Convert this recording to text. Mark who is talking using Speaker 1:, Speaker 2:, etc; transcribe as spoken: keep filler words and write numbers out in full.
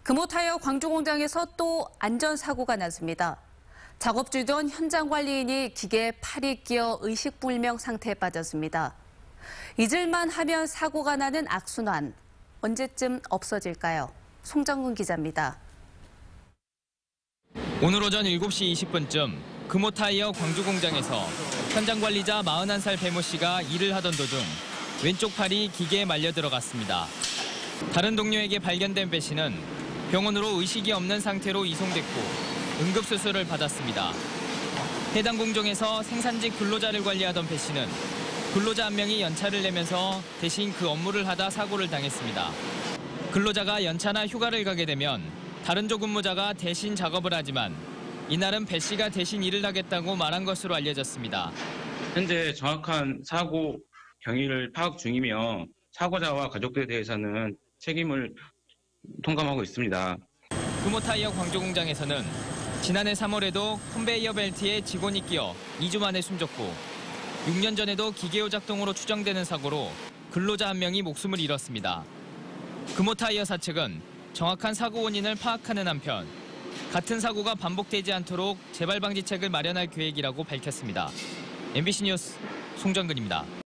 Speaker 1: 금호타이어 광주공장에서 또 안전사고가 났습니다. 작업 중이던 현장 관리인이 기계에 팔이 끼어 의식불명 상태에 빠졌습니다. 잊을만 하면 사고가 나는 악순환. 언제쯤 없어질까요? 송정근 기자입니다.
Speaker 2: 오늘 오전 일곱 시 이십 분쯤 금호타이어 광주공장에서 현장 관리자 마흔한 살 배모 씨가 일을 하던 도중 왼쪽 팔이 기계에 말려 들어갔습니다. 다른 동료에게 발견된 배 씨는 병원으로 의식이 없는 상태로 이송됐고 응급수술을 받았습니다. 해당 공정에서 생산직 근로자를 관리하던 배 씨는 근로자 한 명이 연차를 내면서 대신 그 업무를 하다 사고를 당했습니다. 근로자가 연차나 휴가를 가게 되면 다른 조 근무자가 대신 작업을 하지만 이날은 배 씨가 대신 일을 하겠다고 말한 것으로 알려졌습니다.
Speaker 3: 현재 정확한 사고 경위를 파악 중이며 사고자와 가족들에 대해서는 책임을 통감하고 있습니다.
Speaker 2: 금호타이어 광주공장에서는 지난해 삼월에도 컨베이어 벨트에 직원이 끼어 이 주 만에 숨졌고 육 년 전에도 기계요 작동으로 추정되는 사고로 근로자 한 명이 목숨을 잃었습니다. 금호타이어 사측은 정확한 사고 원인을 파악하는 한편 같은 사고가 반복되지 않도록 재발 방지책을 마련할 계획이라고 밝혔습니다. 엠비씨 뉴스 송정근입니다.